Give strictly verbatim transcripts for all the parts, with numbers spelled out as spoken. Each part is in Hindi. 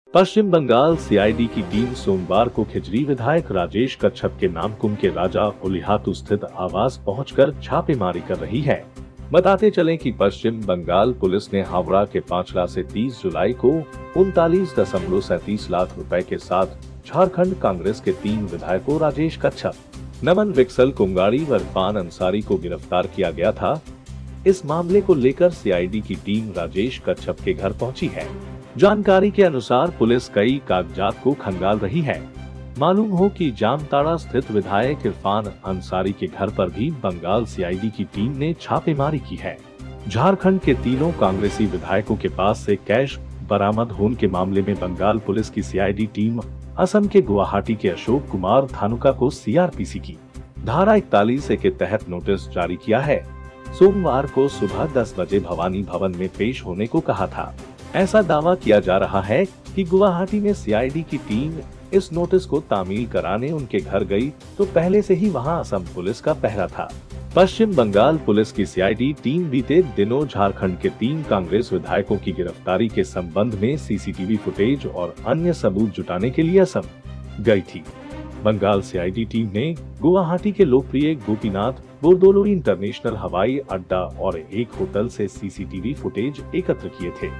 पश्चिम बंगाल सीआईडी की टीम सोमवार को खिजरी विधायक राजेश कच्छप के नामकुम के राजा उलिहातू स्थित आवास पहुंचकर छापेमारी कर रही है। बताते चलें कि पश्चिम बंगाल पुलिस ने हावड़ा के पांचला से तीस जुलाई को उनतालीस दशमलव सैंतीस लाख रुपए के साथ झारखंड कांग्रेस के तीन विधायकों राजेश कच्छप, नमन विक्सल कुंगाड़ी व इरफान अंसारी को गिरफ्तार किया गया था। इस मामले को लेकर सीआईडी की टीम राजेश कच्छप के घर पहुंची है। जानकारी के अनुसार पुलिस कई कागजात को खंगाल रही है। मालूम हो कि जामताड़ा स्थित विधायक इरफान अंसारी के घर पर भी बंगाल सीआईडी की टीम ने छापेमारी की है। झारखंड के तीनों कांग्रेसी विधायकों के पास से कैश बरामद होने के मामले में बंगाल पुलिस की सीआईडी टीम असम के गुवाहाटी के अशोक कुमार धानुका को सीआरपीसी की धारा इकतालीस ए के तहत नोटिस जारी किया है। सोमवार को सुबह दस बजे भवानी भवन में पेश होने को कहा था। ऐसा दावा किया जा रहा है कि गुवाहाटी में सीआईडी की टीम इस नोटिस को तामील कराने उनके घर गई तो पहले से ही वहां असम पुलिस का पहरा था। पश्चिम बंगाल पुलिस की सीआईडी टीम बीते दिनों झारखंड के तीन कांग्रेस विधायकों की गिरफ्तारी के संबंध में सीसीटीवी फुटेज और अन्य सबूत जुटाने के लिए असम गई थी। बंगाल सीआईडी टीम ने गुवाहाटी के लोकप्रिय गोपीनाथ बोरदोलोई इंटरनेशनल हवाई अड्डा और एक होटल से सीसीटीवी फुटेज एकत्र किए थे।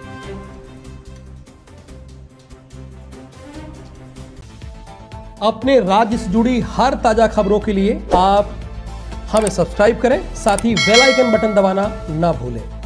अपने राज्य से जुड़ी हर ताजा खबरों के लिए आप हमें सब्सक्राइब करें, साथ ही बेल आइकन बटन दबाना ना भूलें।